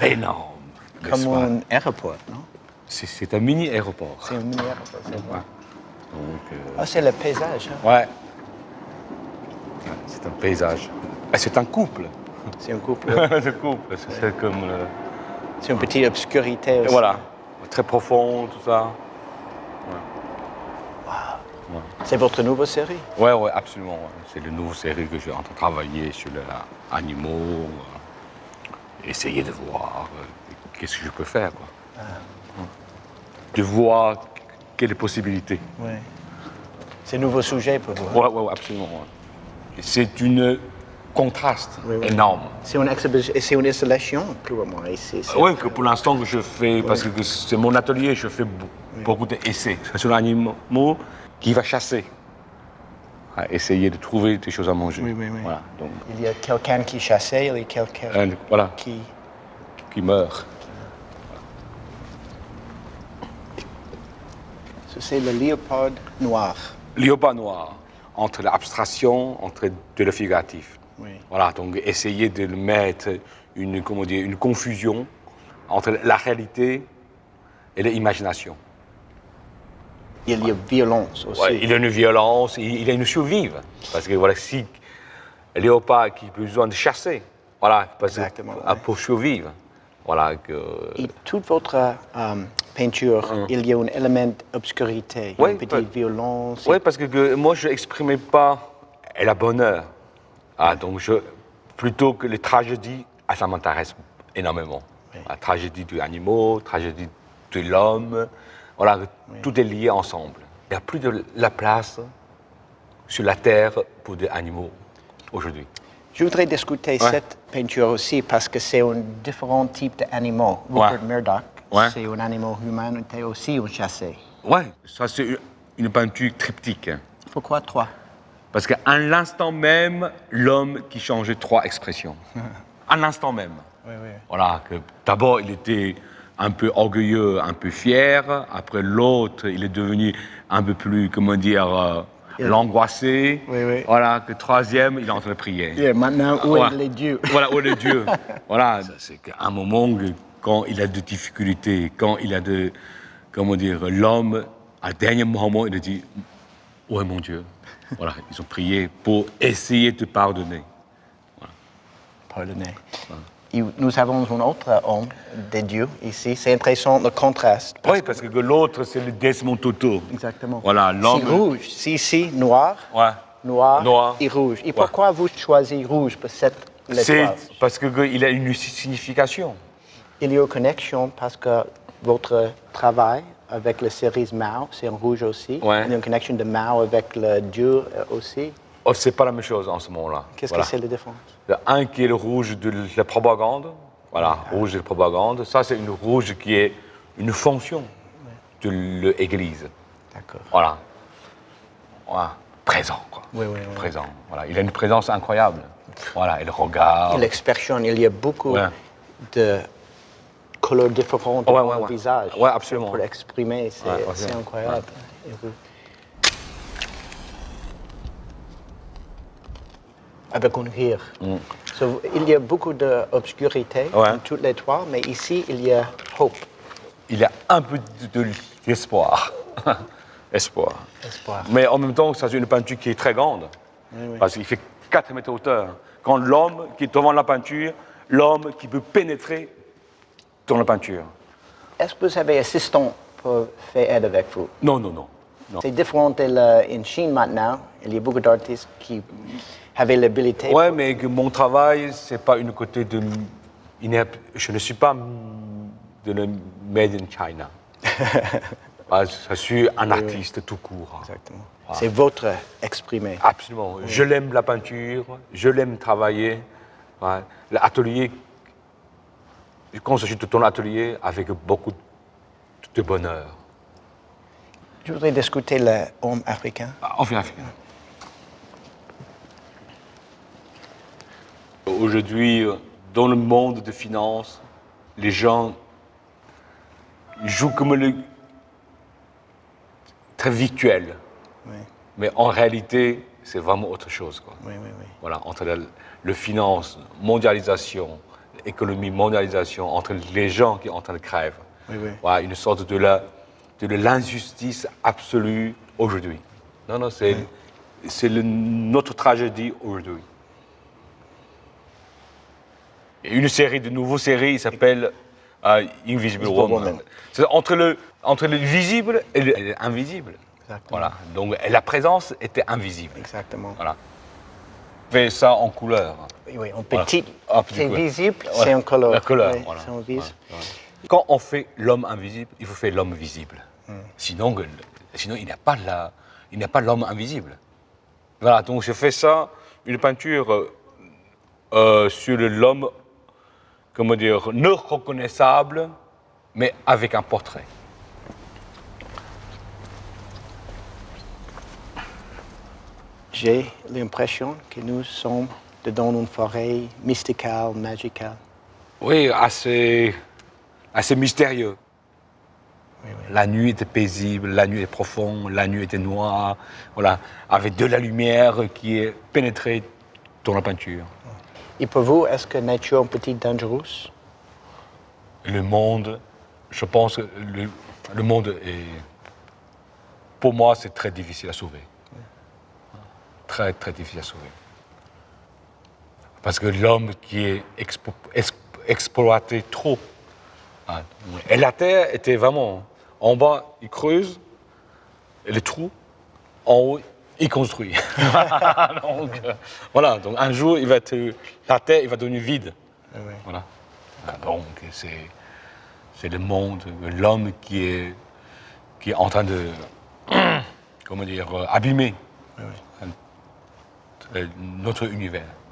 énorme. Comme un aéroport, non? C'est un mini aéroport. C'est un mini aéroport, c'est vrai. Donc, Ah, c'est le paysage. Hein? ouais. C'est un paysage. C'est un couple. C'est un couple. C'est un couple. C'est comme. C'est une petite obscurité aussi. Voilà. Très profond, tout ça. C'est votre nouvelle série? Ouais, ouais, absolument. Ouais. C'est la nouvelle série que je suis en train de travailler sur les animaux, essayer de voir qu'est-ce que je peux faire, quoi. De voir quelles possibilités. Oui. C'est un nouveau sujet pour vous. Ouais, ouais, absolument. Ouais. C'est un contraste énorme. C'est une exhibition, c'est une installation, plus ou moins, ici. Oui, que pour l'instant que je fais, parce que c'est mon atelier, je fais beaucoup d'essais sur l'animal qui va chasser. Essayer de trouver des choses à manger. Oui, oui, oui. Voilà, donc, Il y a quelqu'un qui chassait, il y a quelqu'un voilà, qui meurt. C'est le léopard noir. Léopard noir, entre l'abstraction, entre de le figuratif. Oui. Voilà, donc essayer de mettre une confusion entre la réalité et l'imagination. Il y a violence aussi. Ouais, il y a une violence, il y a une survie. Parce que voilà, si le léopard qui a besoin de chasser, voilà, pour survivre. Voilà, Et toute votre peinture, il y a un élément d'obscurité, une petite violence. Oui, parce que moi, je n'exprimais pas le bonheur. Donc, plutôt que les tragédies, ça m'intéresse énormément. Oui. La tragédie des animaux, la tragédie de l'homme, voilà, tout est lié ensemble. Il n'y a plus de la place sur la terre pour des animaux aujourd'hui. Je voudrais discuter cette peinture aussi parce que c'est un différent type d'animaux. Rupert Murdoch, c'est un animal humain, c'est aussi un chassé. Oui, ça c'est une peinture triptyque. Pourquoi 3? Parce qu'à l'instant même, l'homme qui changeait 3 expressions. À l'instant même. Oui, oui. Voilà, que d'abord il était un peu orgueilleux, un peu fier. Après l'autre, il est devenu un peu plus, comment dire, l'angoissé. Oui, oui. Voilà, que troisième, il est en train de prier. Yeah, maintenant, où est les dieux? Voilà, où est les dieux? Voilà, c'est qu'à un moment, quand il a des difficultés, quand il a de, comment dire, l'homme, à dernier moment, il a dit, où est mon Dieu? Voilà, ils ont prié pour essayer de pardonner. Voilà. Pardonner. Voilà. Et nous avons un autre homme des dieux ici. C'est intéressant le contraste. Oui, parce que l'autre, c'est le Desmond Tutu. Exactement. Voilà, l'homme. C'est rouge. C'est ici, noir. Ouais. Noir et rouge. Et pourquoi vous choisissez rouge pour cette lettre? C'est parce qu'il a une signification. Il y a une connexion parce que votre travail avec la série Mao, c'est en rouge aussi. Ouais. Il y a une connexion de Mao avec le dieu aussi. Oh, c'est pas la même chose en ce moment-là. Qu'est-ce que c'est la différence? Un qui est le rouge de la propagande. Voilà, rouge de la propagande. Ça, c'est une rouge qui est une fonction de l'Église. D'accord. Voilà. Voilà. Présent, quoi. Oui. Présent. Voilà. Il a une présence incroyable. Voilà, il regarde. Et l'expression, il y a beaucoup de couleurs différentes dans le visage. Oui, absolument. Pour l'exprimer, c'est incroyable. Ouais. Avec un rire. Il y a beaucoup d'obscurité dans toutes les trois, mais ici, il y a hope. Il y a un peu d'espoir. Espoir. Mais en même temps, c'est une peinture qui est très grande. Oui. Parce qu'il fait 4 mètres de hauteur. Quand l'homme qui est devant la peinture, l'homme qui peut pénétrer dans la peinture. Est-ce que vous avez assistant pour faire aide avec vous? Non. C'est différent en Chine maintenant. Il y a beaucoup d'artistes qui avaient l'habilité. Oui, mais mon travail, c'est pas une côté de... Je ne suis pas de le Made in China. Je suis un artiste tout court. Exactement. Voilà. C'est votre exprimé. Absolument. Oui. Je l'aime la peinture, je l'aime travailler. Ouais. L'atelier, quand je suis dans l'atelier, avec beaucoup de bonheur. Je voudrais discuter l'homme africain. Enfin, africain. Aujourd'hui, dans le monde de finances, les gens jouent comme le très virtuel. Oui. Mais en réalité, c'est vraiment autre chose, quoi. Oui. Voilà, entre le finance, mondialisation, l'économie, mondialisation, entre les gens qui sont en train de crèver. Oui, oui. Voilà, une sorte de l'injustice absolue aujourd'hui. Non, non, c'est notre tragédie aujourd'hui. Une série de nouvelles séries qui s'appelle Invisible Woman. C'est entre le visible et l'invisible. Voilà. Donc la présence était invisible. Exactement. Voilà. On fait ça en couleur. Oui, en petit. Voilà. C'est visible, c'est en couleur. La couleur, oui, voilà. c'est en vise. Voilà. Quand on fait l'homme invisible, il faut faire l'homme visible. Sinon, il n'y a pas l'homme invisible. Voilà, donc je fais ça, une peinture sur l'homme, comment dire, non reconnaissable, mais avec un portrait. J'ai l'impression que nous sommes dans une forêt mysticale, magicale. Oui, assez mystérieux. Oui, oui. La nuit était paisible, la nuit est profonde, la nuit était noire, voilà, avec de la lumière qui est pénétrée dans la peinture. Et pour vous, est-ce que la nature est un petit dangereuse? Le monde, je pense que le monde est, pour moi, c'est très difficile à sauver. Très, très difficile à sauver. Parce que l'homme qui est exploité trop. Hein. Et la Terre était vraiment, en bas, il creuse, et le trou, en haut, il construit. Donc, voilà, donc un jour, la Terre il va devenir vide. Oui. Voilà. Donc c'est le monde, l'homme qui est en train de, comment dire, abîmer notre univers.